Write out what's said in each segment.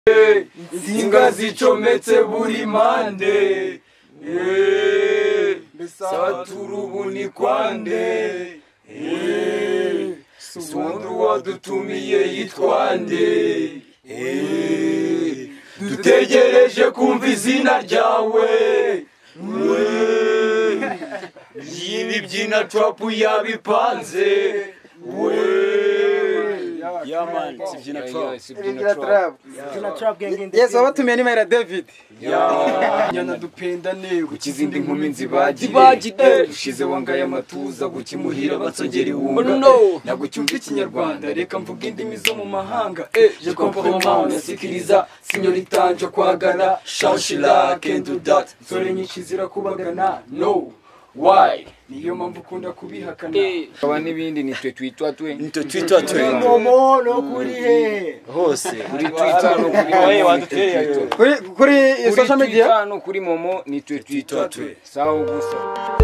insinga zicometse buri mande satura ubu ni kwande sundu wadutumiye yitwande dutegereje kumva izina ryawe iyi ni byina trap yabipanze Yeah man, Sibjina Trap gang. Yes, wabatumiye ni Mayra David. nyana dupenda ne gukizindi nkumi nzibagide ushize wangaye amatuza gukimuhira batsogera ihunga ntabwo cyumva ikinyarwanda reka mvuga indimi zo mu mahanga je comprends nasikiriza signorita nje kwagana shashila can do that sore nyinshi zirakubagana no why niyo mpamvu ukunda kubihakana aba n'ibindi nitwe twitwa twe Momo no kuri he hose kuri Twitter no Kuri social media no kuri Momo nitwe twitwa twe sawa gusa.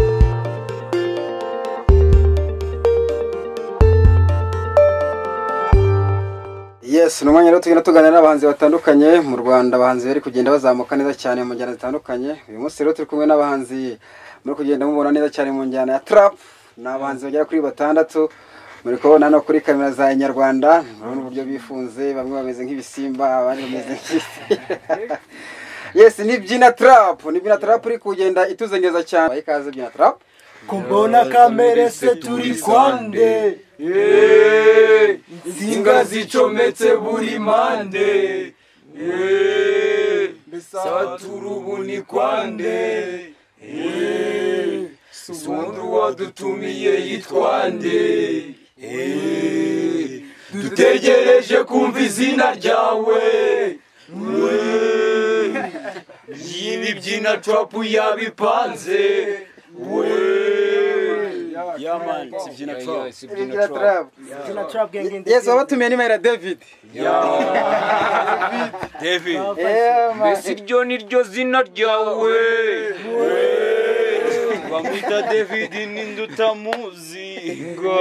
Yes, numwanya rero tugenda tuganira n'abahanzi batandukanye mu Rwanda, abahanzi bari kugenda bazamuka neza cyane mu njyana zitandukanye. Uyu munsi rero turi kumwe n'abahanzi muri kugenda mubona neza cyane mu njyana ya trap, n'abahanzi bagera kuri 6 muri kubona no kuri kamera za Inyarwanda, urabona uburyo bifunze, bamwe bameze nk'ibisimba abandi bameze nk'isi. Yes, ni byina trap uri kugenda ituzengeza cyane. Ikaze byina trap. Kumbona kamere se turi kwande insinga zicometse buri mande satura ubu ni kwande sundu wadutumiye yitwande dutegereje kumva izina ryawe iyi ni byina trap yabipanze Yeah man, Sibjina Trap. gang. Yes, wabatumiye ni Mayra David. David Mbese iryo ni ryo zina ryawe bamwita David n'indutamuzi ngo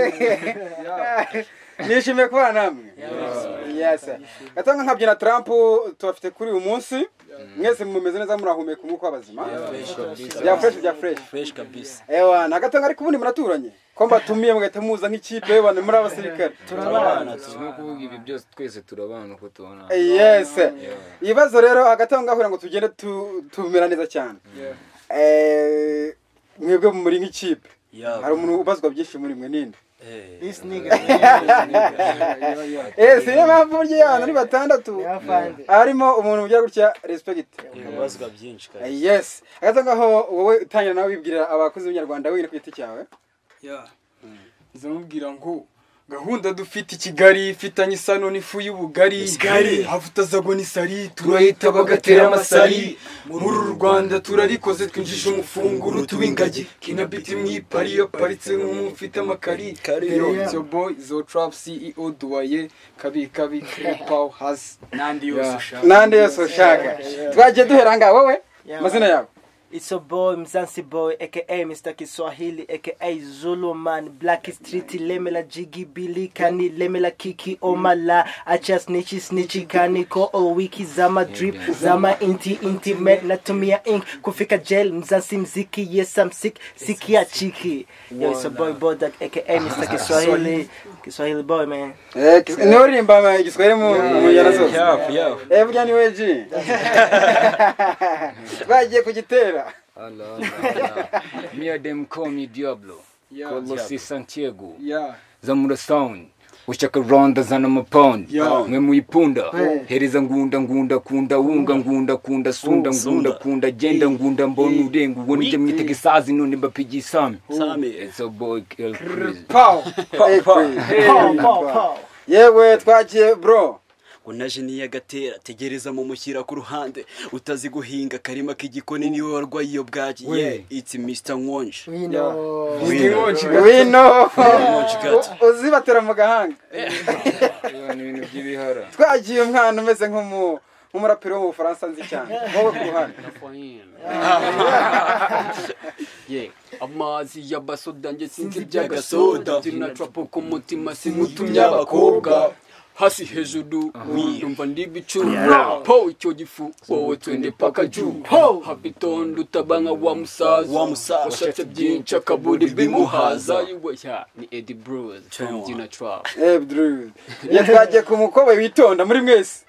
nishimiye kubana namwe. Yes. Gatanga nkabyina Trump tubafite kuri uyu munsi. Mwese mumeze neza murahumeka umwuka w'abazima. Bya fresh kabisa. Ewa, nagatanga ari kubundi muraturanye. Ko mbatumiye mugahita muza nk'ikipe bane muri abasirikare. Turabana no kuvuga ibi byose twese turabana uko tubona. Yes. Ibibazo rero agatanga ahura ngo tugende tumera neza cyane. Mwebwe muri nk'ikipe. Hari umuntu ubazwa byinshi muri mwe ninde? This nigga. Siyo mpamvu burya yana ari 6. Harimo umuntu ugira gutya respect. Ubazwa byinshi kandi. Yes. Agatanga aho wowe utangira nawe wibwira abakozi b'Inyarwanda wenyine kwita cyawe. Nzamubwira ngo gahunda dufite Kigali ifitanye isano n'ifu y'ubugari havutazago ni sari turahita bagatera amasari muri Rwanda turarikoze twinjije umufunguro tubingagi kinabiti mwipari yo paritse nk'umufite amakari yo boy zo trap CEO duwaye kabi Paul has nandi yose ushaka twaje duhera nga wowe mazina yawe. It's a boy, Mzansi boy, aka Mr. Kiswahili, aka Zulu man, Black Street, Lemela Jiggy Billy, Kani, Lemela Kiki, Omala, Acha Snitchy, Kani, Ko, O Wiki, Zama Drip, Zama Inti, Met, Natumia Ink, Kufika Gel, Mzansi Mziki, Yes I'm sick, Sikia Chiki. Yo, it's a boy, that aka Mr. Kiswahili boy, man. Norimba Kiswahili mu yana zose. Burya ni weji. Twagiye kugitera. Allah. Me them call me Diablo. Colosi Santiago. Zamura sound. Ushaka ronda zana mapound. Mwe muipunda. Hereza ngunda kunda unga ngunda sunda kunda jenda ngunda mbonu urengu wonije mwitege sazi none mbapigi sami. It's a boy kill crazy. Pow. Yewe twagiye bro. Unaje ni yagatera tegereza mu mushyira ku ruhande utazi guhinga karima k'igikoni niwe warwaye iyo bwaji it's Mr. Ngonje we know uzibatera mu gahanga ni ibintu by'ibihara twagiye umwana umeze nk'umuraperi wo mu Bufaransa nzi cyane wowe ku ruhande amazi y'abasoda nge sinzi by'agasoda byina trap ku mutima simutumye abakobwa hasi hejuru ndumva ndi bicu po icyo gifu wowe twende paka juu hapitondo utabanga wa musaza washatse byinshi akaburi bimuhaza ni Eddie Bruce from Gina Trap. Bruce yatwagiye ku mukobwa witonda muri mwese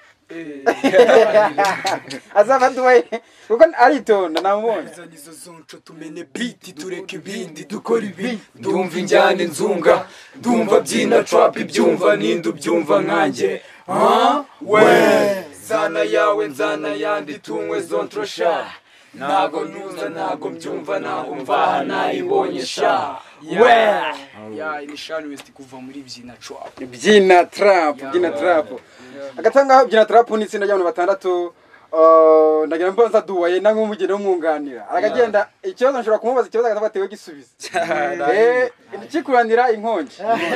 azaba duwaye kuko aritonda namubonye nizo zonco tumene beat tureke ibindi dukora ibi ndumva injyana nzunga ndumva byina trap ibyumva nindu byumva nkanjye we zana yawe nzana yandi tunywe zontro sha nago nuza nago mbyumva nago mvaha nayibonye sha we ya initial west kuva muri byina trap agatangaho byina trap ni itsinda ry'abantu batandatu ndagira mbanza duwaye nango umugene w'umwunganira aragagenda ikibazo nshobora kumubaza ikibazo agatewe gisubiza ikikuranira inkonje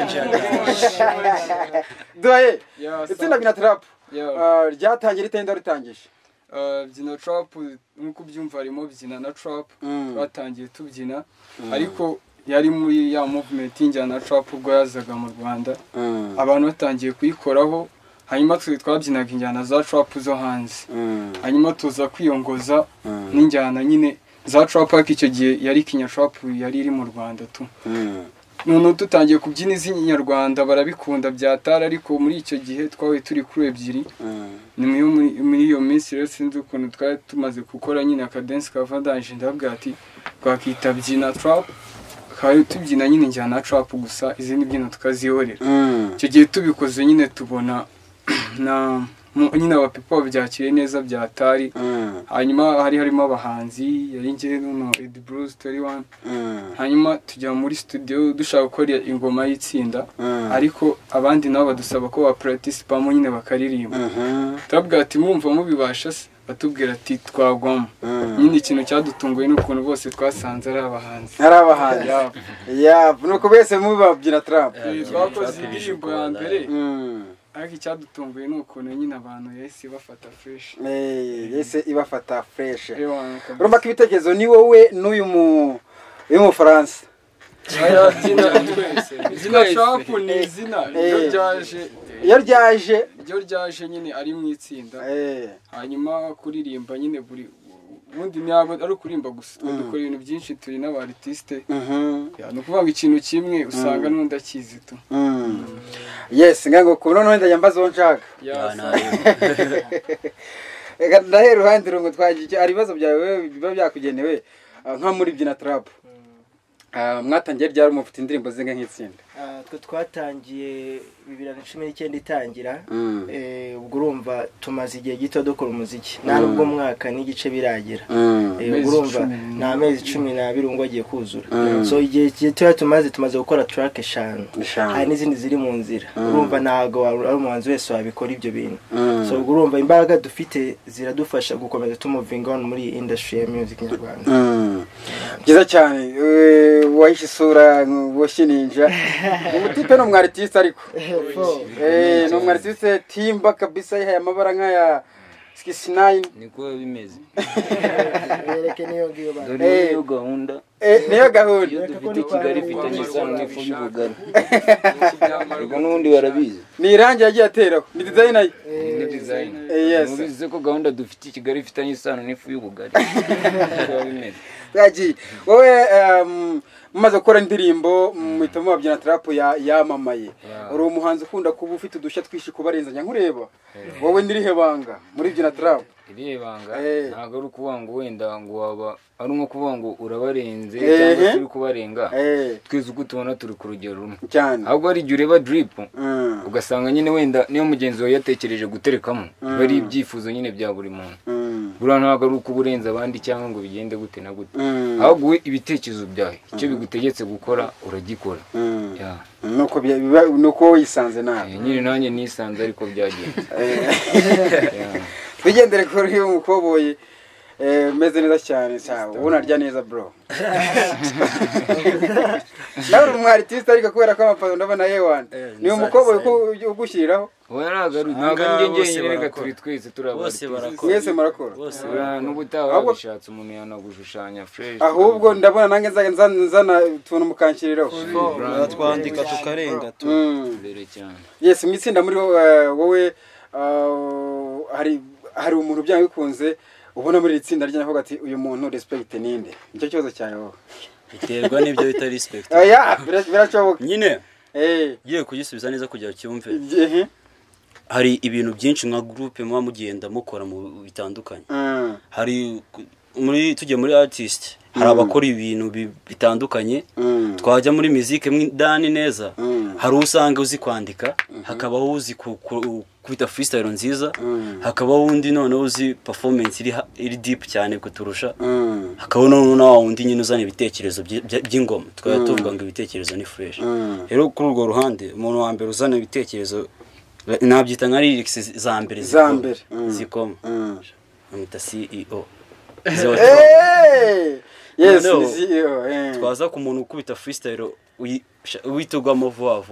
duwaye itsinda byina trap ryatangira itenda ritangije byina trap nkuko byumva harimo byina na trap twatangiye tubyina ariko yari muri ya movement y'injyana trap ubwo yazaga mu Rwanda abantu batangiye kuyikoraho hanyuma twabyinaga injyana za trap zo hanze hanyuma tuza kwiyongoza n'injyana nyine za trap ariko icyo gihe yari Kenya trap yari iri mu Rwanda tu none tutangiye kubyina iz'inyarwanda barabikunda byatara ariko muri icyo gihe twawe turi kuri ebyiri ni muri iyo minsi rero sinzi ukuntu twari tumaze gukora nyine akadense kavandanje ndabwira ati twakita byina trap kandi tubyina nyine injyana trap gusa izindi byino tukazihorera icyo gihe tubikoze nyine tubona na nyine aba people byakire neza byatari hanyuma harimo abahanzi yari ngiye no Eddie Bruce 31 hanyuma tujya muri studio dushaka gukora ingoma y'itsinda ariko abandi nabo badusaba ko ba participate nyine bakaririmba tabwa ati mumva mubibasha batubwira ati twagwamo nyine ikintu cyadutunguye n'ukuntu bose twasanze ari abahanzi nuko bese mubabyina trap twakoze indirimbo ya mbere ariko icyadutunguye n'ukuntu nyine abantu yese bafata fresh ibafata fresh urumva ko ibitekerezo ni wowe n'uyu mu France izina trap ni izina ryo ryaje nyine ari mu itsinda hanyuma kuririmba nyine buri ubundi ntabwo ari ukurimba gusa dukora ibintu byinshi turi n'abartiste no kuvuga ikintu kimwe usanga n'undi akizi tu yes ngango kuno none ndayambaza onshaka ndahera uruhande rungo twagiye ari ibibazo byawe biba byakugenewe nka muri byina trap mwatangiye ryari mufite indirimbo zinga nk'itsinda twe twatangiye 2019 itangira ubwo urumva tumaze igihe gito dukora umuziki nta nubwo mwaka n'igice biragira urumva na amezi 12 ngo agiye kuzura so igihe tumaze gukora track 5 hari n'izindi ziri mu nzira urumva nago ari umuhanzi wese wabikora ibyo bintu so ubwo urumva imbaraga dufite ziradufasha gukomeza tumuving on muri industry ya music nyarwanda byiza cyane wahishe isura washininja umutipe no mwartiste ariko no mwartiste timba kabisa yaha amabara nka ya 69 niko bimeze yereke niyo ngiyo ba niyo gahunda niyo gahunda iyo dufite Kigali fitanye isano n'ifu y'ubugari ubwo n'undi barabizi ni irangi yagiye ateraho ni designer ni design yes mubize ko gahunda dufite Kigali fitanye isano n'ifu y'ubugari niko bimeze yagiye wowe mumaze gukora indirimbo muhitamo babyina trap yamamaye uri umuhanzi ukunda kuba ufite udushya twishi kubarenzanya nkureba wowe ndirihe banga muri byina trap irihe banga ntago ari ukuvuga ngo wenda ngo waba ari nko kuvuga ngo urabarenze cyangwa turi kubarenga twese uko tubona turi ku rugero rumwe ahubwo ari igihe ureba drip ugasanga nyine wenda niyo mugenzi wawe yatekereje guterekamo bari ibyifuzo nyine bya buri muntu buriya ntago ari ukuburenza abandi cyangwa ngo bigende gute na gute ahubwo we ibitekerezo byawe icyo bigutegetse gukora uragikora nuko wisanze nawe nyine nanjye nisanze ariko byagenze twigendere kuri uyu mukoboyi meze neza cyane sawa ubona arya neza bro nawe umwartiste ariko kubera ko amapano ndabona yewan ni umukoboyi ugushyiriraho ntabwo njye reka turi twese bose barakora mwese murakora n'ubutaha wabishatse umuntu yanagushushanya fresh ahubwo ndabona nange nzana tuntu mukankiriraho twandika tukarenga tu mbere cyane yes mwitsinda muri wowe hari umuntu byanga bikunze ubona muri itsinda ry'aho gati uyu muntu respect ninde icyo kibazo cyawe wowe biterwa n'ibyo bita respect biracoboka nyine giye kugisubiza neza kugira cyumve hari ibintu byinshi nka groupe muba mugenda mukora mu bitandukanye hari muri tujye muri artist hari abakora ibintu bitandukanye twajya muri musique mw'indani neza hari usanga uzi kwandika hakabaho uzi kubita freestyle nziza hakabaho undi none uzi performance iri deep cyane kuturusha hakabaho none na wundi nyine uzana ibitekerezo by'ingoma twaya tuvuga ngo ibitekerezo ni fresh rero kuri urwo ruhande umuntu wa mbere uzana ibitekerezo nabyita nka lyrics za mbere zikoma amita CEO yes CEO twaza ku muntu ukubita freestyle witugwamo vuba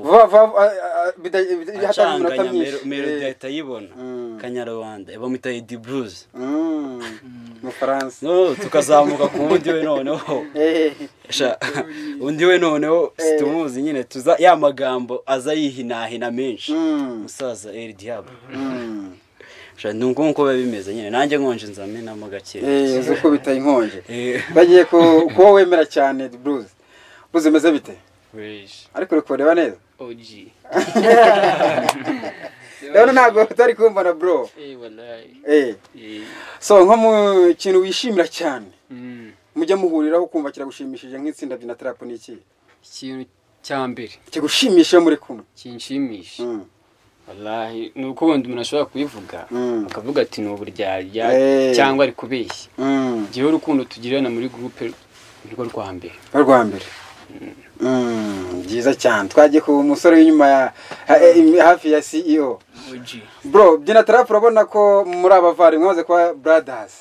hatari melody atayibona kanyarwanda bamwita Eddie Blues mu France no tukazamuka ku wundi we noneho undi we noneho tumuzi nyine tuza ya magambo aza yihinahina menshi musaza El Diablo nuko nko babimeze nyine nanjye nkonje nzamenamo gake uzi ko bitaye inkonje bagiye ko wemera cyane Blues buzemeze bite ariko rekoreba neza OG rero ntabwo utari kumva na bro wallahi so nko mu kintu wishimira cyane mujya muhuriraho kumva kiragushimishije nk'itsinda Dina Trap ni iki ikintu cyambere kigushimisha muri kumwe kinshimisha wallahi nuko ubundi umuntu ashobora kubivuga akavuga ati n'uburyarya cyangwa ari kubeshya gihe urukundo tugirana muri groupe nirwo rwa mbere byiza cyane twagiye ku musore w'inyuma hafi ya CEO bro Dina Trap urabona ko muri abavari mwaze kwa brothers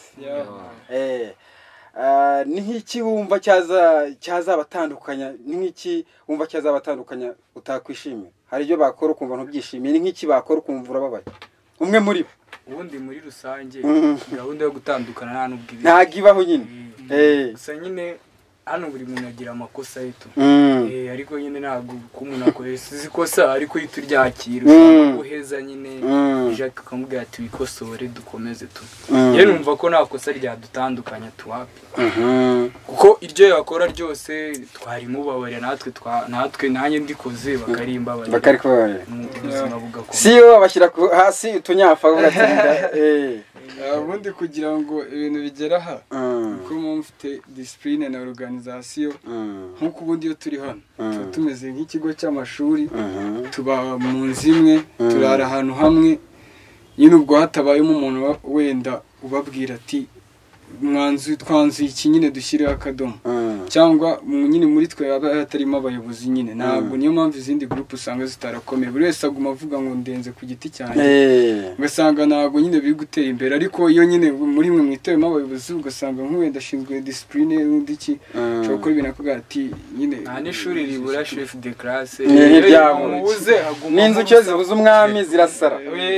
ni nk'iki wumva cyazabatandukanya ni nk'iki wumva cyazabatandukanya utakwishimira hari ibyo bakora ukumva ntubyishimiye ni nk'iki bakora ukumva urababaye umwe muri bo ubundi muri rusange gahunda yo gutandukana nta n'ubwibiri ntago ibaho nyine gusa nyine hano buri muntu agira amakosa yetu ariko nyine ntabwo ko umuntu akoresha ikosa ariko yituryakira uheza nyine Jacques akamubwira ati wikosore dukomeze tu ye numva ko nta kosa ryadutandukanya tuwapi kuko iryo yakora ryose twari mubabarira natwe nanjye ndikoze bakarikubabarira siyo bashyira hasi utunyafa ubundi kugira ngo ibintu bigera aha kuko mufite discipline na organisation nkuko ubundi iyo turi hano tuba tumeze nk'ikigo cy'amashuri tuba mu nzu imwe turara ahantu hamwe nyine ubwo hatabayemo umuntu wenda ubabwira ati twanzuye iki nyine dushyireho akadomo cyangwa nyine muri twe haba hatarimo abayobozi nyine ntabwo niyo mpamvu izindi groupe usanga zitarakomeye buri wese aguma avuga ngo ndenze ku giti cyanjye ugasanga ntabwo nyine biri gutera imbere ariko iyo nyine muri mwe mwitewemo abayobozi ugasanga nk'uwenda ashinzwe discipline n'undi ki ushobora gukora ibintu akavuga ati nyine nta n'ishuri ribura chef de classe n'inzuki zibuze umwami zirasara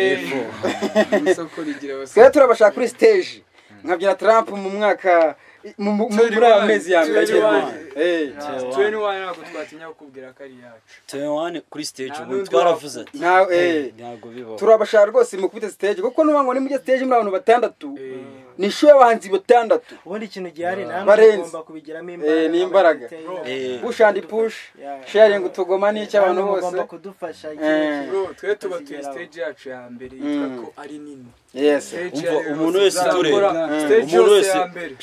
twari turabashaka kuri stage nka Dina Trap mu mwaka muri amezi ya mbere 21 ntabwo twatinya kukubwira ko ari yacu 21 kuri stage ubu twaravuze ati ntabwo bibaho turabashaka rwose mu kubita stage kuko nubango ni mu stage muri abantu batandatu ni show y'abanzi batandatu ubundi ikintu gihari namwe ngomba kubigiramo imbaraga n'imbaraga push and push sharing utugoma n'icyo abantu bose ngomba kudufasha twe tuba tu stage yacu ya mbere yitwa ko ari nini yes umuntu wese tureba umuntu wese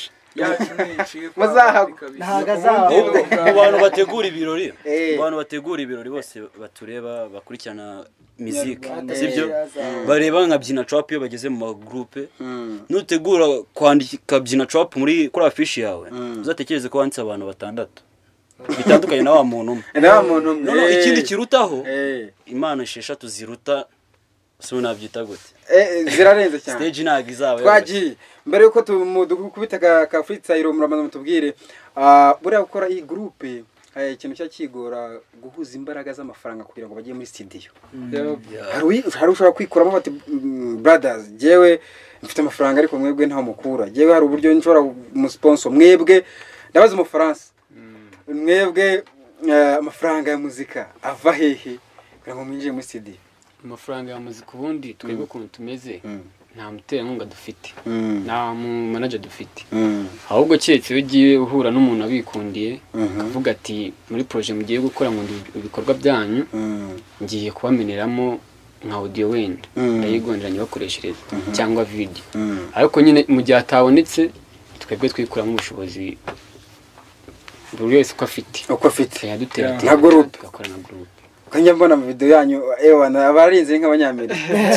abantu bategura ibirori bose batureba bakurikirana music sibyo bareba nka Dina Trap iyo bageze mu groupe nutegura kwandika Dina Trap kuri affiche yawe uzatekereze ko wanditse abantu batandatu bitandukanye na wa muntu umwe ikindi kirutaho imana 6 ziruta so nabyita gute zirarenze cyane stage ntago izaba twagiye mbere yuko kubita ka freestyle muramaze mutubwire buriya gukora iyi groupe ikintu cyakigora guhuza imbaraga z'amafaranga kugira ngo bajye muri studio. Hari ushobora kwikuramo bati brothers jewe mfite amafaranga ariko mwebwe nta mukura. Jewe hari uburyo nshobora mu sponsor mwebwe ndabaza mu France. Mwebwe amafaranga ya muzika ava hehe kugira ngo mwinjire muri studio? Amafaranga ya muzika ubundi twebwe ukuntu tumeze nta muterankunga dufite nta mu manager dufite ahubwo cyetse ugiye uhura n'umuntu abikundiye akavuga ati muri projet mugiye gukora mu bikorwa byanyu ngiye kubameneramo nka audio wenda ndayigondanye bakoreshereza cyangwa video ariko nyine mu gihe atabonetse twebwe twikuramo ubushobozi buri wese uko afite yadutera nka group tugakora na group kanya mbona mu video yanyu ewana abarinze nk'abanyamerika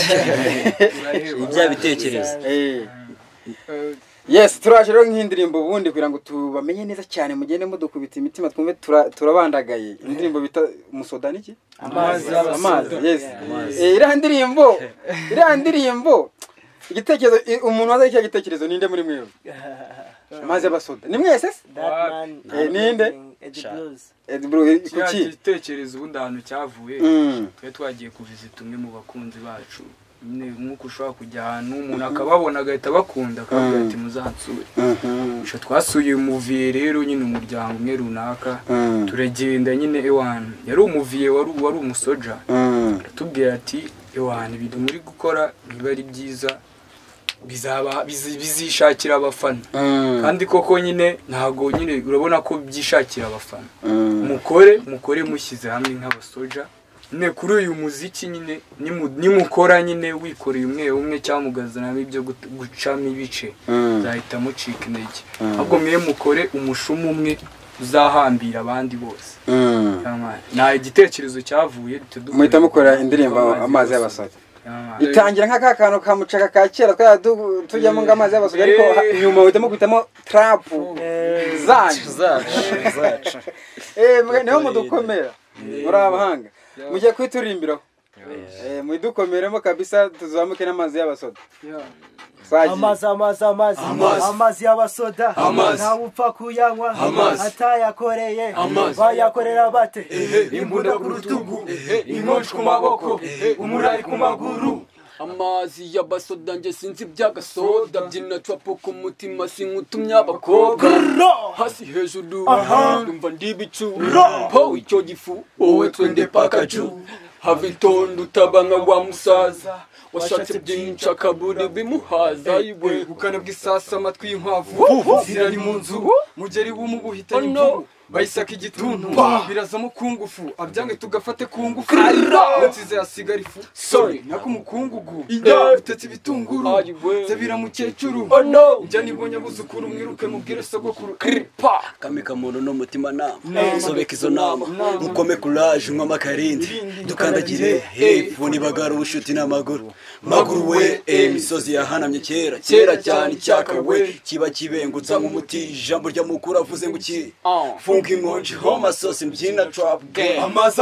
ibya bitekerezo yes turaje rero nk'indirimbo ubundi kugira ngo tubamenye neza cyane mugende mudukubita imitima twumve turabandagaye indirimbo bita umusoda niki amazi yes iriya ndirimbo igitekerezo umuntu waza icyo gitekerezo ninde muri mwe amazi y'abasoda ni mwese ninde kuki igitekerezo ubundi ahantu cyavuye twe twagiye kuvisita umwe mu bakunzi bacu nk'uko ushobora kujya ahantu umuntu akababona agahita bakunda akavuga ati muzansure twasuye umuviye rero nyine umuryango umwe runaka turagenda nyine ewana yari umuviye wari umusoja aratubwira ati ewana ibintu muri gukora niba ari byiza bizishakira abafana kandi koko nyine ntago nyine urabona ko byishakira abafana mukore mushyize hamwe nk'abasoja nyine kuri uyu muziki nyine nimukora nyine wikoreye umwe cyangwa mugazanamo ibyo gucamo ibice zahita mucika intege ahubwo mwe mukore umushumu umwe uzahambira abandi bose nta igitekerezo cyavuye muhita mukora indirimbo amazi y'abasoda itangira nk'aka kantu kamucaka ka kera tujyamo ng'amazi y'abasoda ariko nyuma uhitamo guhitamo trap zacu niho mudukomera muri abahanga mugiye kwiturimbiraho mudukomeremo kabisa tuzamuke n'amazi y'abasoda amazi y'abasoda nta upfa kuyanywa atayakoreye bayakorera bate imbunda ku rutugu inkonji ku maboko umurari ku maguru amazi y'abasoda nje sinzi by'agasoda byina twapo ku mutima sinkutumya abakobwa hasi hejuru ndumva ndibicu po icyo gifu wowe twende pakaju havitondo utabanga wa musaza washatse byinshi akaburi bimuhaza iwe gukana bw'isasa amatwi y'inkwavu zirari mu nzu mugeri w'umubuhitanye imvubu bayisaka igituntu birazamo kungufu abyange tugafate kungufu nziza yasigara ifu sorry nako mukungugu utetse ibitunguru zabira mukecuru njya nibonye abuzukuru mwiruke mubwire sogokuru kamika muntu no mutima nama sobeka izo nama mukome courage nkoma karindi dukandagire hepfo nibagara ubushuti n'amaguru maguru we imisozi yahanamye kera cyane cyakawe kiba kibengutsa mu muti ijambo rya mukuru avuze ngo ki funga inkonji homa sauce mbyina trap game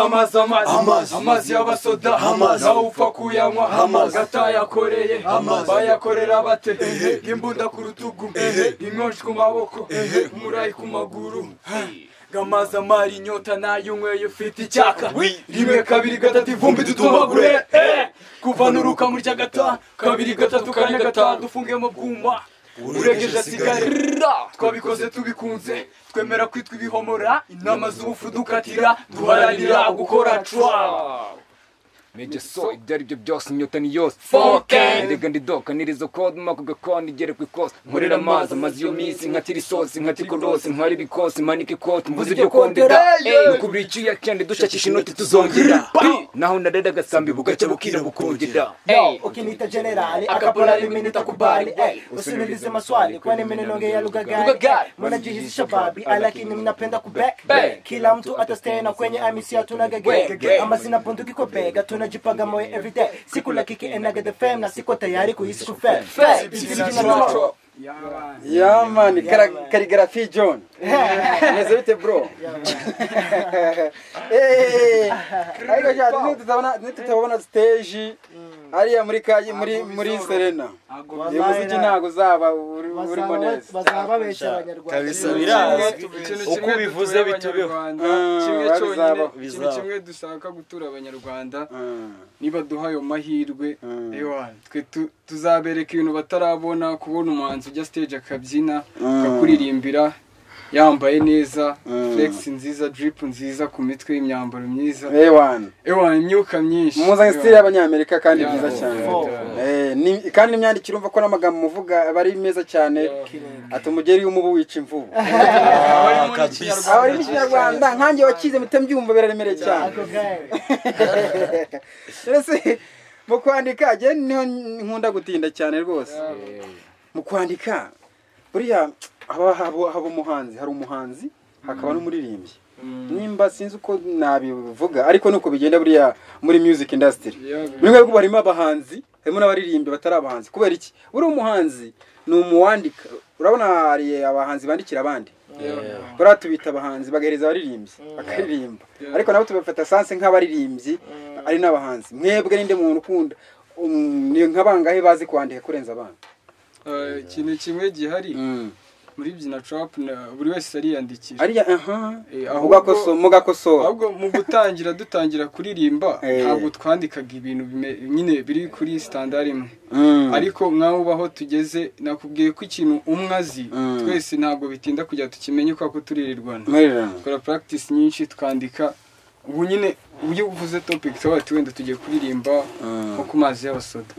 amazi y'abasoda nawe upfa kuyanywa gatayakoreye bayakorera bate imbunda ku rutugu inkonji ku maboko umurayi ku maguru gamaza amari inyota nayo unyweye ufite icyaka rimwe kabiri gatatu ivumbi dutumagure kuvanuruka muri cya gatanu kabiri gatatu kane gatanu dufungemo bwuma uregeje asigare twabikoze tubikunze twemera kwitwa ibihomora inama z'ubufu dukatira duharanira gukora trap Meje so idari byo byose inyota ni yose erega ndidoka nirizo code mako gakondi igere ku ikosi nkorera amazi yo misi nkatira isosi nkatikorose ntwari bikosi manike kote mvuze ibyo kondeda nukubira icyuya cyane dushakisha inoti tuzongera naho nareda gasambi bugace bukira bukongera ukinita generali akapora liminita kubali usinilize maswali kwani menenonge ya lugha gani mnajihisi babi lakini mnapenda kubek kila mtu atastena kwenye amisi tunagage ama sina bunduki kwa bega tunajipaga moyo everyday siku la kiki enaga the fame na siko tayari kuhisi kufem yeah man calligraphy John neza bite bro ariko cyane tutabona stage ariya muri kaji muri Serena uyu muziki ntabwo uzaba urimo neza bazaba babeshya abanyarwanda kabisa birazwi uko bivuze bitubeho kimwe kimwe dushaka gutura abanyarwanda niba duha ayo mahirwe twe tuzabereka ibintu batarabona kubona umuhanzi ujya stage akabyina akakuririmbira yambaye neza flex nziza drip nziza ku mitwe y'imyambaro myiza imyuka myinshi muzanye style y'abanyamerika kandi byiza cyane kandi n'imyandikire umva ko n'amagambo muvuga bari meza cyane atumugeri y'umubu wica imvubu abari mu Kinyarwanda nkanjye wakize mute mbyumva biraremereye cyane rese mu kwandika je niho nkunda gutinda cyane rwose mu kwandika buriya haba umuhanzi hari umuhanzi hakaba n'umuririmbyi nimba sinzi uko nabivuga ariko nuko bigenda buriya muri music industry bimwe rwo barimo abahanzi harimo n'abaririmbyi batari abahanzi kubera iki buri umuhanzi ni umuwandika urabona hari abahanzi bandikira abandi baratubita abahanzi bagahereza abaririmbyi bakaririmba ariko nabo tubafata sanse nk'abaririmbyi ari n'abahanzi mwebwe ninde muntu ukunda ni nk'abangahe bazi kwandika kurenza abandi ikintu kimwe gihari muri byina trap buri wese ariyandikira mugakosora ahubwo mu gutangira dutangira kuririmba ntabwo twandikaga ibintu nyine biri kuri standard imwe ariko mwubaho tugeze nakubwiye ko ikintu umwazi twese ntabwo bitinda kujya tukimenye ko turirirwana kora practice nyinshi twandika ubu nyine uburyo uvuze topic twati wenda tugiye kuririmba nko ku mazi y'abasoda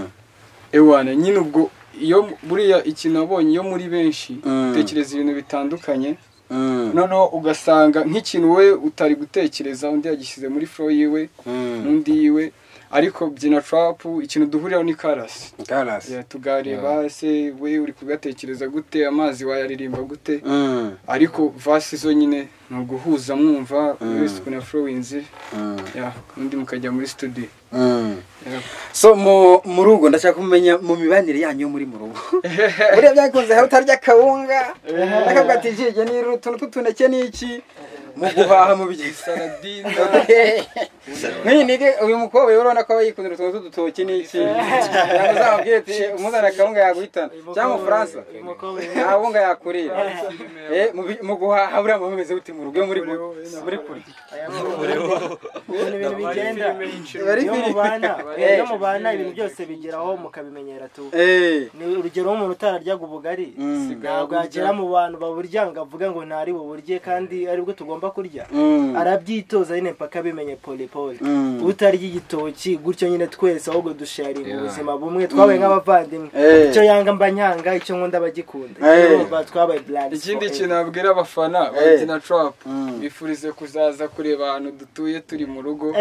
nyine ubwo iyo buriya ikintu abonye iyo muri benshi utekereza ibintu bitandukanye noneho ugasanga nk'ikintu we utari gutekereza undi yagishyize muri flow yiwe n'undi yiwe ariko byina trap ikintu duhuriraho ni chorus tugareba se we uri kugatekereza gute amazi wayaririmba gute ariko verse zo nyine ni uguhuza mwumva wese kuna flowinzi undi mukajya muri studio so mu rugo ndashaka kumenya mu mibanire yanyu muri mu rugo buriya byakunze aho utarya kawunga nakabwa ati jije ni utuntu tutuneke niki mu guhaha mu bigisaradine nige uyu mukobwa urabona ko abayikundira utuntu tudutoki niki yazabwiye ati umuzana kawunga yaguhitana cyangwa mu France kawunga yakurira mu guhaha buriya mu bimeze gute mu rugo muri kuri ibintu bigenda iyo mubana ibintu byose bigeraho mukabimenyera tu ni urugero w'umuntu utararyaga ubugari ntabwo yagera mu bantu baburya ngo avuga ngo ntari buburye kandi aribwo tugomba kurya arabyitoza nyine mpaka bimenye pole pole utarya igitoki gutyo nyine twese ahubwo dusharinga ubuzima bumwe twabaye nk'abavandimwe icyo yanga mba nyanga icyo nkunda bagikunda twabaye blood ikindi kintu abwira abafana babyina trap bifurize kuzaza kureba ahantu dutuye turi mu rugo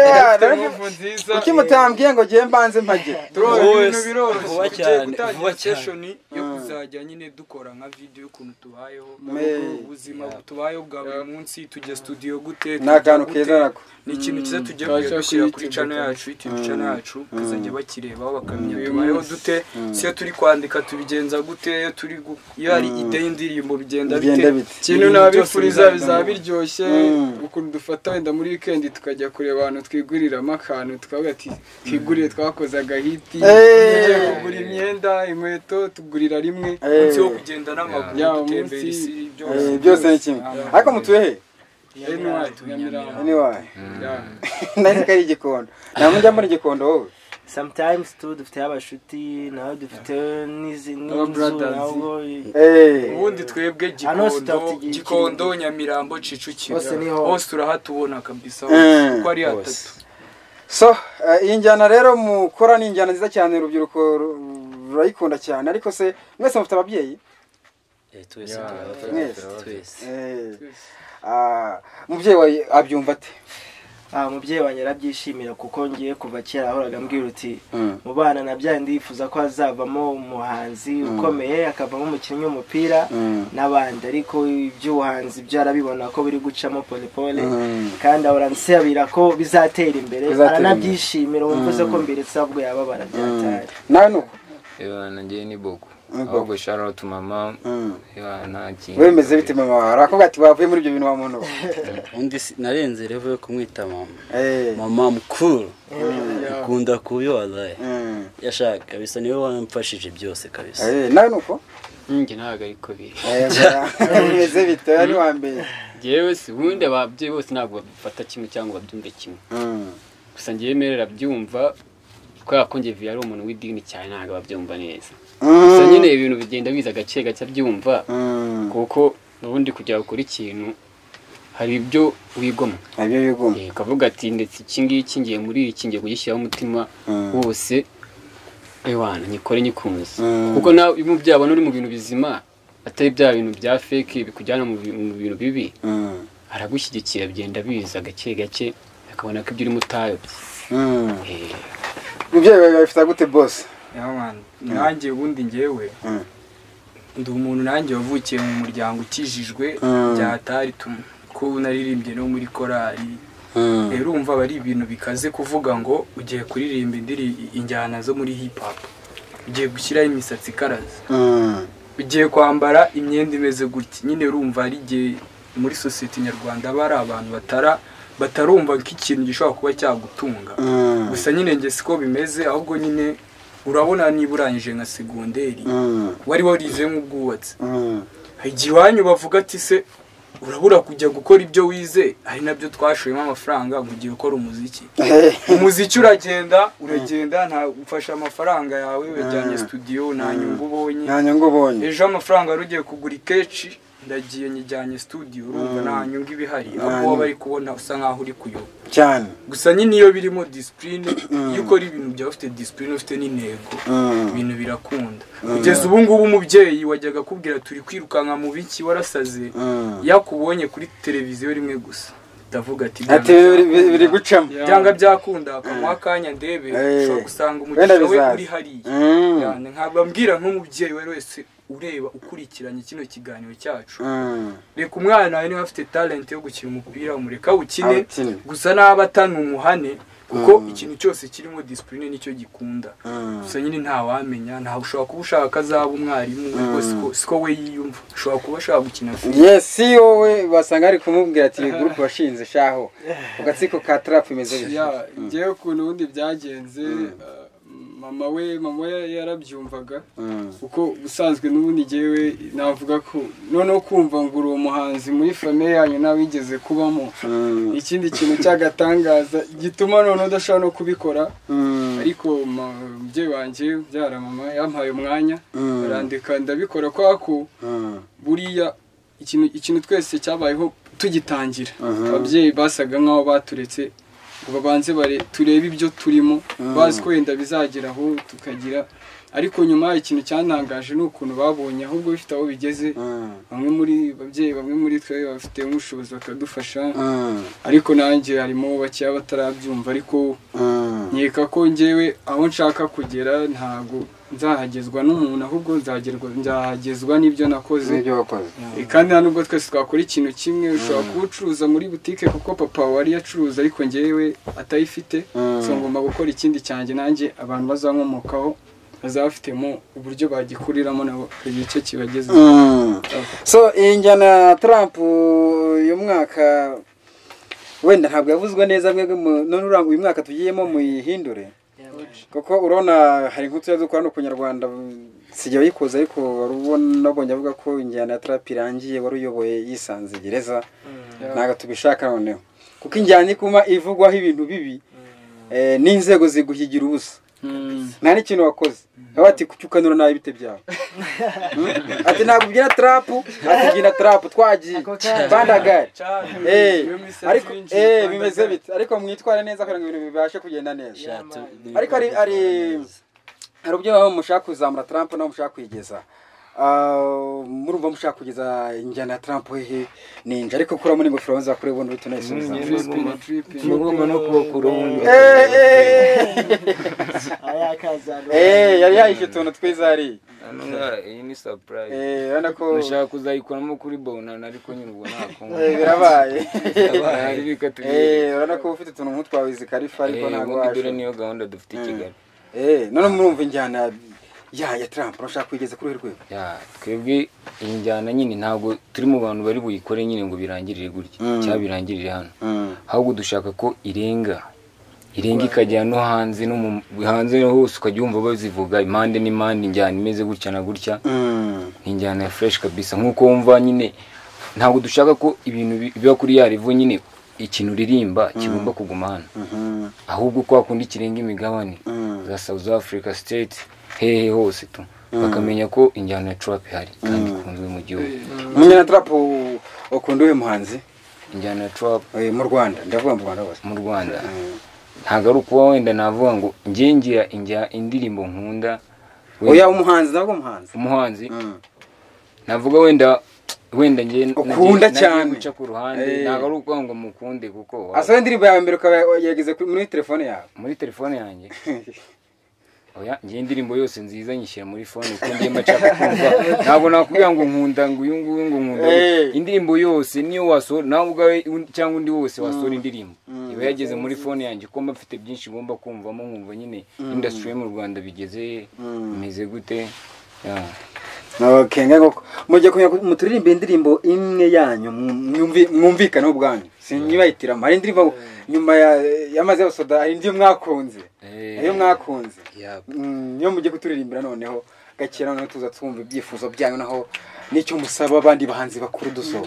kuki mutambwiye ngo giye mbanze mpagera ibintu biroroshye vuba cyane yo kuzajya nyine dukora nka video y'ukuntu tubayeho ubuzima tubayeho bwa buri munsi tujya studio gute nakantu keza nako ni ikintu kiza tujye gushyira kuri channel yacu YouTube channel yacu kazajya bakirebaho bakamenya tubayeho dute siyo turi kwandika tubigenza gute iyo turi iyo ari ide y'indirimbo bigenda bite kintu nabifuriza bizaba biryoshye ukuntu dufata wenda muri weekend tukajya kureba abantu twiguriramo akantu tukavuga ati twiguriye twakoze agahiti kugura imyenda inkweto tugurira rimwe munsi yo kugenda n'amaguru gutembera isi byose ni kimwe ariko mutuye he anyway nari kari igikondo namujya muri igikondo wowe sometimes dufite abashuti naho dufite ubundi twebwe gikondo Nyamirambo Kicukiro hose turahatubona kabisa ko ari hatatu so iyi njyana rero mukora ni injyana nziza cyane urubyiruko rurayikunda cyane ariko se mwese mufite ababyeyi twese umubyeyi wawe abyumva ate umubyeyi wanjye arabyishimira kuko ngiye kuva kera ahoraga ambwira uti mu bana nabyaye ndifuza ko hazavamo umuhanzi ukomeye akavamo umukinnyi w'umupira n'abandi ariko iby'ubuhanzi byo arabibona ko biri gucamo pole pole kandi ahora nsabira ko bizatera imbere aranabyishimira wumvuze ko mbere sabwo yababara byatari nawe nuko nanjye ni boko ahubwo shout out to mama nta kintu wemeze bite mama arakuvuga ati bavuye muri ibyo bintu wa muntu undi narenze revo yo kumwita mama mama mukuru akunda kuyo wallahi yashaka bisa niwe wamfashije byose kabisa nawe nuko njye ntago ariko biri wemeze bite ari wa mbere jewe si bundi ababyeyi bose ntabwo bafata kimwe cyangwa babyumve kimwe gusa ngiye merera byumva kwa konje vi ari umuntu w'idini cyane ntago babyumva neza gusa nyine ibintu bigenda biza gace gace byumva kuko ubundi kujya gukora ikintu hari ibyo wigoma ukavuga ati ndetse iki ngiki ngiye muri iki ngiye kugishyiraho umutima wose ewana nyikore nyikunze kuko nawe mu byabona uri mu bintu bizima atari bya bintu bya fake bikujyana mu bintu bibi aragushyigikira byenda biza gace gace akabona ko ibyo uri mutayobye ibyo bifite gute boss nanjye ubundi ngewe ndi umuntu nanjye wavukiye mu muryango ukijijwe byatari ko naririmbye no muri korali rero umva bari ibintu bikaze kuvuga ngo ugiye kuririmba injyana zo muri hip hop ugiye gushyiraho imisatsi ikaraze ugiye kwambara imyenda imeze gutya nyine urumva ari igihe muri society nyarwanda bari abantu batarumva nk'ikintu gishobora kuba cyagutunga gusa nyine nge siko bimeze ahubwo nyine urabona niba urangije nka segonderi wari warize nk'ubwubatsi igihe iwanyu bavuga ati se urabura kujya gukora ibyo wize ari nabyo twashoyemo amafaranga ngo ugiye gukora umuziki uragenda nta ufasha amafaranga yawe wajyanye studio nta nyungu ubonye ejo amafaranga wari ugiye kugura ikeshi ndagiye nyijyanye studio urumva nta nyungu ibihari abo bari kubona usa nkaho uri kuyoba cyane gusa nyine iyo birimo discipline iyo ukora ibintu byawe ufite discipline ufite n'intego ibintu birakunda kugeza ubu ngubu umubyeyi wajyaga kubwira turi kwirukanka mu biki warasaze yakubonye kuri televiziyo rimwe gusa ndavuga ati biri gucamo byanga byakunda akamuha akanya ndebe ushobora gusanga umugisha we uri hariya ntabwo mbwira nk'umubyeyi wese ureba ukurikiranye kino kiganiro cyacu reka umwana wawe niba afite talent yo gukina umupira umureka ukine gusa naba atanumuhane kuko ikintu cyose kirimo discipline nicyo gikunda gusa nyine nta wamenya nta ushobora kuba ushaka azaba umwarimu ariko siko we yiyumva ushobora kuba ashaka gukina film yes wowe basanga ari kumubwira ati group washinze shaho ugatsiko ka trap imeze bityo ngewe ukuntu ubundi byagenze mama we yarabyumvaga kuko ubusanzwe n'ubundi ngewe navuga ko noneho kumva ngo uri umuhanzi muri famille yanyu nawe wigeze kubamo ikindi kintu cyagatangaza gituma noneho udashobora no kubikora ariko umubyeyi wanjye byara mama yampaye umwanya arandika ndabikora ko buriya ikintu twese cyabayeho tugitangira ababyeyi basaga nkaho baturetse ngo babanze turebe ibyo turimo bazi ko wenda bizageraho tukagira ariko nyuma ikintu cyantangaje ni ukuntu babonye ahubwo bifite aho bigeze bamwe muri twe bafite ubushobozi bakadufasha ariko nanjye harimo bakeya batarabyumva ariko nkeka ko ngewe aho nshaka kugera ntago nzahagezwa n'umuntu ahubwo nzahagezwa n'ibyo nakoze kandi nubwo twese twakora ikintu kimwe ushobora kuwucuruza muri butike kuko papa wari yacuruza ariko ngewe atayifite so ngomba gukora ikindi cyanjye nanjye abantu bazankomokaho bazafitemo uburyo bagikuriramo nabo igice kibageze so iyi njyana Trump uyu mwaka wenda ntabwo yavuzwe neza mwebwe none uranga uyu mwaka tugiyemo muyihindure kuko urona hari nk'utu dukora no kunyarwanda sijya yikoza ariko warubona bonye avuga ko injyana ya Trap irangiye wari uyoboye yisanze gereza naga tubishaka noneho kuko injyana ikuma ivugwaho ibintu bibi n'inzego ziguhigira ubusa nta n'ikintu wakoze ati kucyukanura nabi bite byawe ati ntabwo byina Trap ati byina Trap twagiye bandagari ariko bimeze bite ariko mwitware neza kugira ngo ibintu bibashe kugenda neza ariko ari ubyo baba mushaka kuzamura Trump no mushaka kwigeza murumva mushaka kugeza injyana ya Trump hehe ninja ariko kura muri ngofero banza kure bondo bitunayisubiza mugomba no kubakura ubundi yari yahishe tuntu twiza ari iyi ni surprise nashaka kuzayikoramo kuri Bonana ariko nyine ubwo nako birabaye ari bikatu urabona ko ufite tuntu nk'utwawe zikarifa ariko ntago dore niyo gahunda dufite i Kigali none murumva injyana ya Trump urashaka kwigeza kuri rwego twebwe iyi njyana nyine ntabwo turi mu bantu bari buyikore nyine ngo birangirire gutya cyangwa birangirire hano ahubwo dushaka ko irenga ikajya no hanze no hanze hose ukajya wumva bazivuga impande n'impande njyana imeze gutya na gutya ni njyana ya fresh kabisa nk'uko wumva nyine ntabwo dushaka ko ibintu biba kuri yarivo nyine ikintu ririmba kigomba kuguma hano ahubwo kwa kundi kirenga imigabane za South Africa state hehe hose tu bakamenya ko injyana ya trap ihari kandi ikunzwe mu gihugu. Umunyana trap ukunda uyu muhanzi? Injyana ya trap mu Rwanda, ndavuga mu Rwanda bose. Mu Rwanda ntago ari kuba wenda navuga ngo ngengira indirimbo nkunda. Oya umuhanzi ntabwo umuhanzi navuga wenda nge ukunda cyane guca ku ruhande ntago ari uko ngo mukunde kuko asa indirimbo yawe mbere ukayageze muri telefone yawe. Muri telefone yanjye oya nge indirimbo yose nziza nyishyira muri phone uko ngiye machaka kumva ntabwo nakubwira ngo nkunda ngo uyu nguyu ngo nkunda indirimbo yose niyo wasora nawe ubwawe cyangwa undi wose wasora indirimbo iba yageze muri phone yanjye ko mfite byinshi ngomba kumvamo nkumva nyine industry mu Rwanda bigeze imeze gute Okay, ngako mujye kunya muturirimbe indirimbo imwe yanyu mwumvikana ubwanyu sinyibayitira mari indirimbo nyuma yamaze basoda indi mwakunze ayo mwakunze niyo mujye kuturirimbira noneho gakira noneho tuza twumva ibyifuzo byanyu naho nicyo musaba abandi bahanzi bakuru dusoza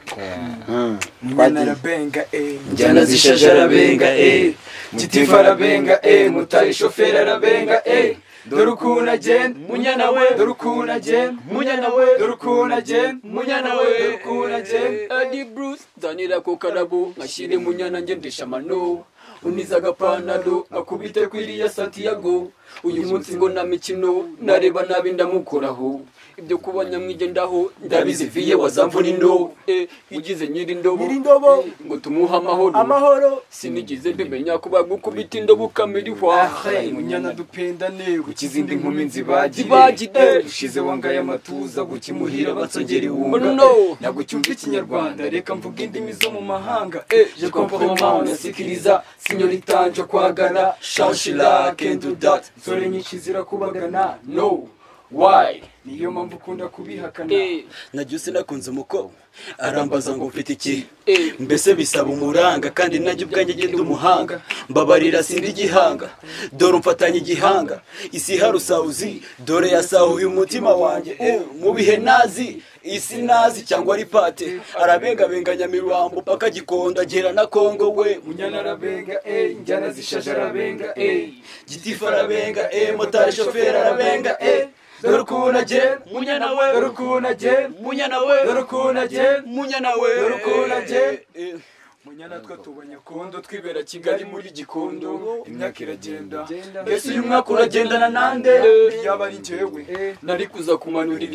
Mwana benga njyana zishajara benga Jitifara benga mutari shofera rabenga Dorukuna jen munyana we Dorukuna jen munyana we Dorukuna jen munyana we Dorukuna jen Adi Bruce danira ko karabu ngashire munyana ngendesha mano unizaga panado akubite kwiriya Santiago uyu munsi ngo na mikino nareba nabi ndamukoraho ibyo kubanya mwigendaho ndabiziviye wazamvuna indo ugize nyirindobo ngo tumuha amahoro sinigize ndimenya kuba gukubita indobo kamerihwa munyana dupendane gukizindi nkumi nzibagire ushize wangaya amatuza gukimuhira batsongera iwunga nagucyumva ikinyarwanda reka mvuga indimi zo mu mahanga je comprends nasikiriza signorita nje kwagana shashila can do that sore nyinshi zirakubagana no why niyo mpamvu ukunda kubihakana nagiye nakunze umukobwa arambaza ngo mfite iki mbese bisaba umuranga kandi najye ubwanjye genda umuhanga mbabarira sindi gihanga dore umfatanye igihanga isi harusauzi dore yasahuye umutima wanjye mu bihe nazi isi nazi cyangwa ari pate arabenga benganya mirambo paka gikonda gera na Kongo we munyana arabenga njyana zishajara benga Jitifara benga motari shofera arabenga Dorukuna jen munyana we Dorukuna jen munyana we Dorukuna jen munyana we Dorukuna jen munyana twatubanya kondo twibera Kigali muri Gikondo imyaka iragenda mbese uyu mwaka uragendana nande yaba ari njyewe nari kuza kumanurira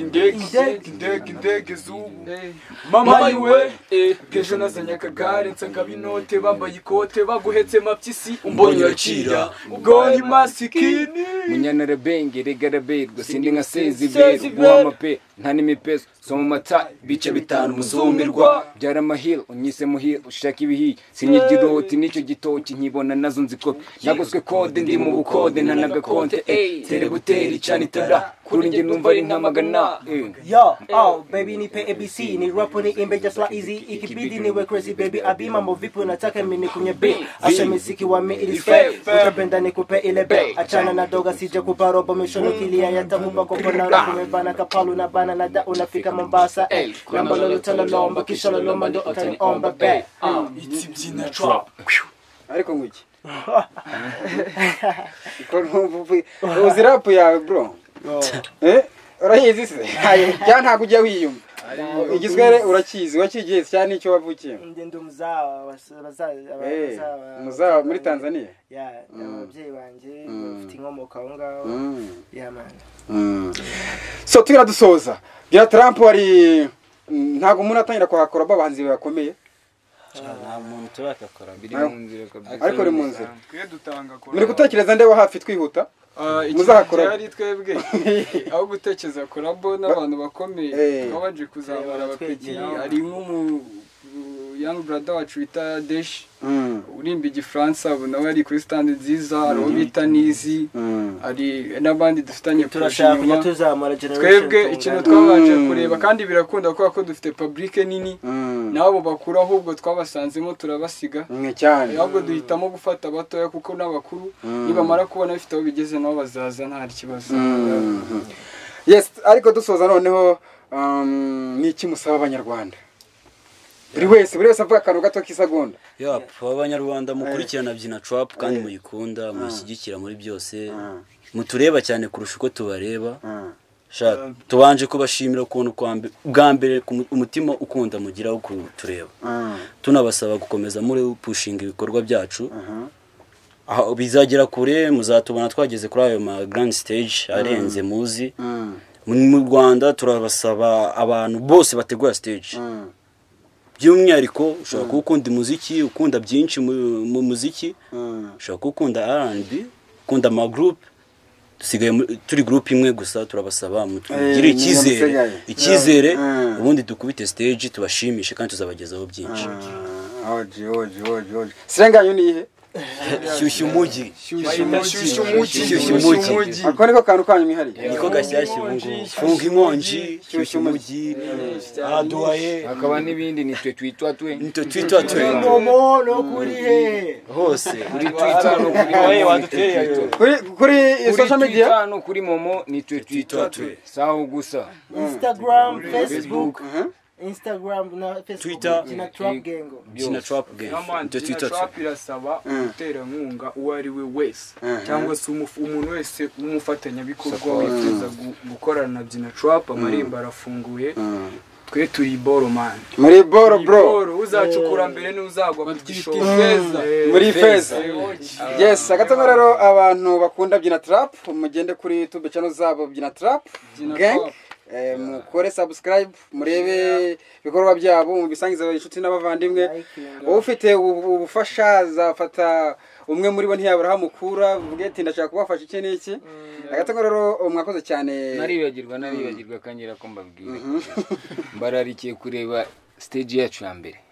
indege z'ubu mama yiwe kejo nazanye akagare nsanga binote bambaye ikote baguhetse mapyisi umbonye uracira ubwo ni masikini munyana rebenge regaraberwa sindi nka sezi bero guhama pe nta n'imipeso so mu mata bice bitanu muzumirwa byara mahil unyise muhil ushaka ibihi sinyigiroti nicyo gitoki nkibona nazo nziko nagoswe kode ndi mu bukode nta nagakonte tere gutera icana itara kuri nge numva ari ntamagana yo baby nipe ABC ni rap ni imbe just like easy ikibidi niwe crazy baby abima mo vipi unataka mimi kunye be acha muziki wa me it is fair utapenda nikupe ile be achana na doga sije kupa robo mishono kilia yatakupa kopona na kumebana kapalu na bana na da unafika Mombasa namba lolotala lomba kisha lomba ndo utani omba be itibyina trap ariko nguki ko numva uzi rap yawe bro urayizi se cyane ntago ujya wiyumva igiswere urakizi wakigiye cyane icyo wavukiye ndi muzawa muzawa muri Tanzania ababyeyi banje bafite inkomoko aho ngaho man so tira dusoza bya Trump ari ntago umuntu atangira kuhakora abahanzi bakomeye nta muntu turakakora biri mu nzira kabisa ariko uri mu nzira twe dutanga ko muri gutekereza ndeba hafi twihuta muzakora ari twebwe aho gutekereza korabo n'abantu bakomeye baje kuzamura abapeki ari nk'umu young brother wacu bita Desh urimba igifaransa ubu nawe ari kuri stand nziza hari uwo bita Nizi hari n'abandi dufitanye turashaka tuzamara generation twebwe ikintu twabanje kureba kandi birakunda kuko ko dufite public nini nabo bakuru ahubwo twabasanzemo turabasiga cyane ahubwo duhitamo gufata abatoya kuko n'abakuru nibamara kubona bifite aho bigeze nabo bazaza nta kibazo. Yes, ariko dusoza noneho niki musaba abanyarwanda buri wese avuga akantu gato k'isegonda. Abanyarwanda mukurikirana Byina Trap kandi muyikunda mushyigikira muri byose mutureba cyane kurusha uko tubareba. Tubanje kubashimira ukuntu bwa mbere umutima ukunda mugira uko tureba tunabasaba gukomeza muri pushinga ibikorwa byacu aho bizagera kure muzatubona twageze kuri ayo ma grand stage arenze muzi mu Rwanda. Turabasaba abantu bose bategura stage by'umwihariko ushobora gukunda umuziki ukunda byinshi mu muziki ushobora gukunda R&B ukunda ama group dusigaye turi group imwe gusa turabasaba mutugire icyizere ubundi dukubite stage tubashimishe kandi tuzabagezaho byinshi. Sirenganyo ni ihe Shyushyu umugi ako niko kantu kanyu mwihari niko gashyashya ubungu funga inkonji shyushyu umugi aduaye akaba n'ibindi nitwe twitwa momo no kuri he hose kuri Twitter no kuri kuri social media no kuri momo nitwe twitwa saho gusa Instagram Facebook Instagram na Facebook Twitter Byina Trap Gang Byina Trap Gang Twitter irasaba gutera nkunga uwo ari we wese cyangwa se umuntu wese umufatanya bikorwa wifuza gukorana na Byina Trap amarembo arafunguye twe turi boro man muri boro bro uzacukura mbere n'uzagwa mu gishoro muri feza. Yes, agatongo rero abantu bakunda Byina Trap mugende kuri YouTube channel zabo Byina Trap Gang mukore subscribe murebe bikorwa byabo mubisangiza inshuti n'abavandimwe. Ufite ubufasha zafata umwe muri bo ntiyabura hamukura ubwete ndashaka kubafasha iki n'iki. Agatongo rero mwakoze cyane. Naribagirwa kanyira ko mbabwira mbararikiye kureba stage yacu ya mbere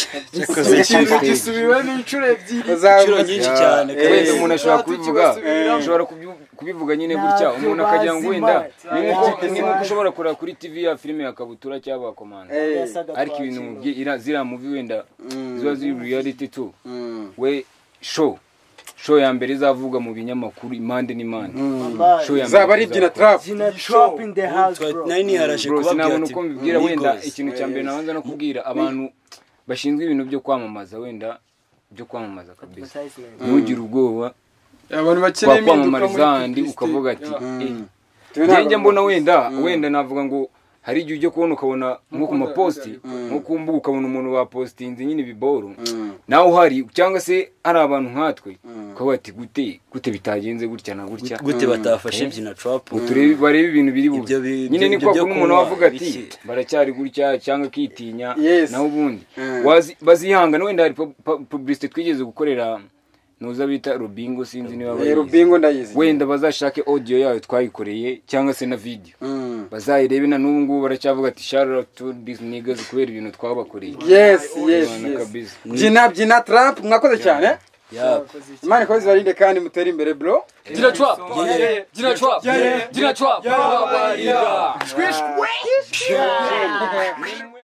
gisubiwe n'inshuro ebyiri inshuro nyinshi cyane kandi umuntu ashobora kubivuga nyine gutya umuntu akagira ngo wenda ni nko ushobora kureba kuri TV ya filime ya Kabutura cyangwa Komanda ariko ibintu zira movie wenda ziba ziri reality too we show ya mbere izavuga mu binyamakuru impande n'imande show ya mbere zaba ari Byina Trap in the house bro nani harashe kubabwira ati uko mbibwira wenda ikintu cya mbere nabanza no kubwira abantu bashinzwe ibintu byo kwamamaza wenda byo kwamamaza kabisa ntugire ubwoba abantu bakeneye kwamamariza handi ukavuga ati njye mbona wenda navuga ngo hari igihe ujye kubona ukabona nko ku maposti nko ku mbuga ukabona umuntu wapostinze nyine ibiboro nawe uhari cyangwa se ari abantu nkatwe ukavuga ati gute bitagenze gutya na gutya gute batafashe Byina Trap barebe ibintu biri buze nyine ni kwa umuntu wavuga ati baracyari gutya cyangwa kitinya naho ubundi bazihangana wenda hari publicité twigeze gukorera nuza bita Rubingo sinzi niba Rubingo ndayizi wenda bazashake audio yayo twayikoreye cyangwa se na video bazayirebe na n'ubu ngubu baracyavuga ati shout out to these niggas kubera ibintu twabakoreye. Yes Byina Trap mwakoze cyane Imana ikoze barinde kandi mutere imbere bro. Byina Trap